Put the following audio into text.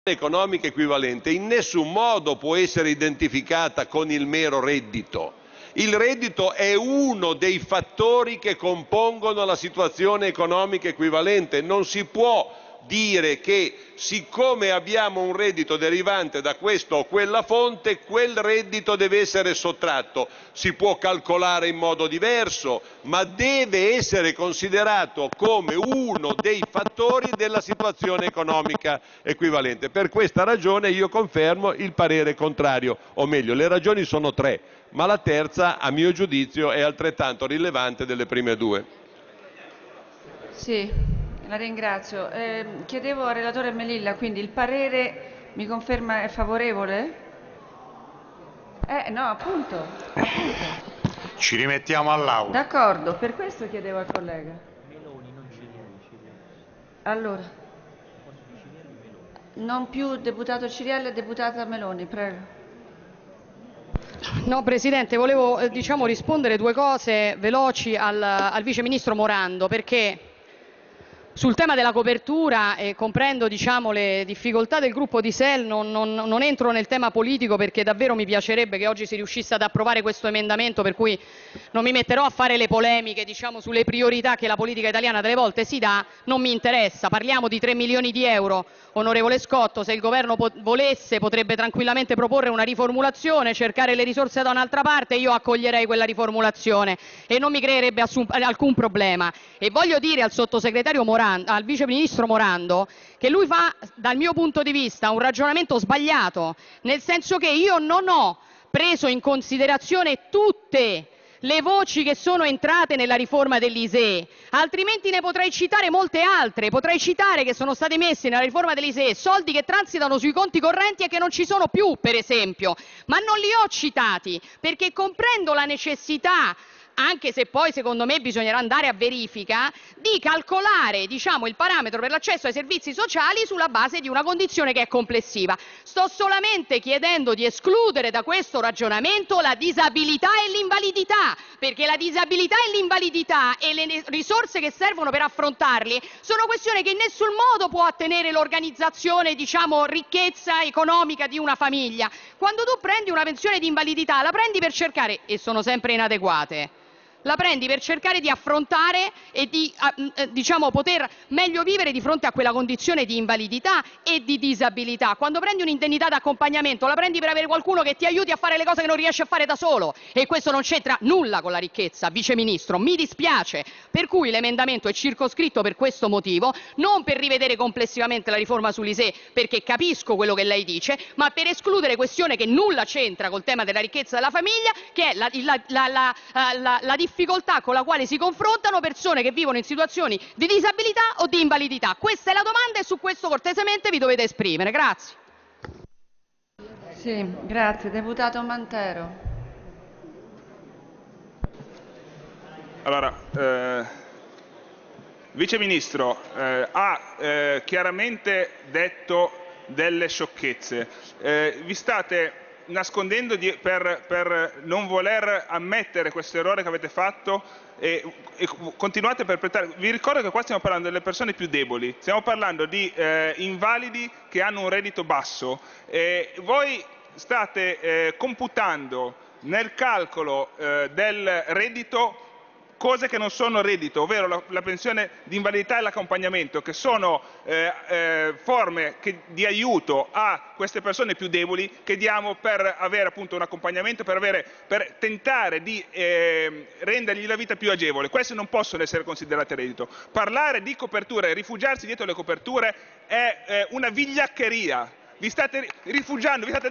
economica equivalente in nessun modo può essere identificata con il mero reddito. Il reddito è uno dei fattori che compongono la situazione economica equivalente. Non si può dire che siccome abbiamo un reddito derivante da questa o quella fonte, quel reddito deve essere sottratto. Si può calcolare in modo diverso, ma deve essere considerato come uno dei fattori della situazione economica equivalente. Per questa ragione io confermo il parere contrario, o meglio, le ragioni sono tre, ma la terza, a mio giudizio, è altrettanto rilevante delle prime due. Sì, la ringrazio. Chiedevo al relatore Melilla, quindi il parere mi conferma è favorevole? No, appunto. Ci rimettiamo all'aula. D'accordo, per questo chiedevo al collega. Allora, non più deputato Cirielli, deputata Meloni, prego. No, Presidente, volevo rispondere due cose veloci al Vice Ministro Morando, perché sul tema della copertura comprendo le difficoltà del gruppo di SEL, non entro nel tema politico perché davvero mi piacerebbe che oggi si riuscisse ad approvare questo emendamento, per cui non mi metterò a fare le polemiche sulle priorità che la politica italiana delle volte si dà, non mi interessa. Parliamo di 3 milioni di euro, onorevole Scotto, se il governo volesse potrebbe tranquillamente proporre una riformulazione, cercare le risorse da un'altra parte, io accoglierei quella riformulazione e non mi creerebbe alcun problema. E voglio dire al sottosegretario al vice ministro Morando che lui fa, dal mio punto di vista, un ragionamento sbagliato, nel senso che io non ho preso in considerazione tutte le voci che sono entrate nella riforma dell'ISEE, altrimenti ne potrei citare molte altre. Potrei citare che sono stati messi nella riforma dell'ISEE soldi che transitano sui conti correnti e che non ci sono più, per esempio, ma non li ho citati perché comprendo la necessità, anche se poi secondo me bisognerà andare a verifica, di calcolare il parametro per l'accesso ai servizi sociali sulla base di una condizione che è complessiva. Sto solamente chiedendo di escludere da questo ragionamento la disabilità e l'invalidità, perché la disabilità e l'invalidità e le risorse che servono per affrontarli sono questioni che in nessun modo può ottenere l'organizzazione, ricchezza economica di una famiglia. Quando tu prendi una pensione di invalidità la prendi per cercare, e sono sempre inadeguate, la prendi per cercare di affrontare e di poter meglio vivere di fronte a quella condizione di invalidità e di disabilità. Quando prendi un'indennità d'accompagnamento la prendi per avere qualcuno che ti aiuti a fare le cose che non riesci a fare da solo, e questo non c'entra nulla con la ricchezza, Vice Ministro, mi dispiace. Per cui l'emendamento è circoscritto per questo motivo, non per rivedere complessivamente la riforma sull'ISEE, perché capisco quello che lei dice, ma per escludere questione che nulla c'entra col tema della ricchezza della famiglia, che è la difficoltà con la quale si confrontano persone che vivono in situazioni di disabilità o di invalidità. Questa è la domanda e su questo cortesemente vi dovete esprimere. Grazie. Sì, grazie. Deputato Mantero. Allora, Vice Ministro, ha chiaramente detto delle sciocchezze. Vi state nascondendo per non voler ammettere questo errore che avete fatto e continuate a perpetrare. Vi ricordo che qua stiamo parlando delle persone più deboli, stiamo parlando di invalidi che hanno un reddito basso. Voi state computando nel calcolo del reddito cose che non sono reddito, ovvero la pensione di invalidità e l'accompagnamento, che sono forme di aiuto a queste persone più deboli che diamo per avere appunto un accompagnamento, per tentare di rendergli la vita più agevole. Queste non possono essere considerate reddito. Parlare di coperture e rifugiarsi dietro le coperture è una vigliaccheria. Vi state rifugiando,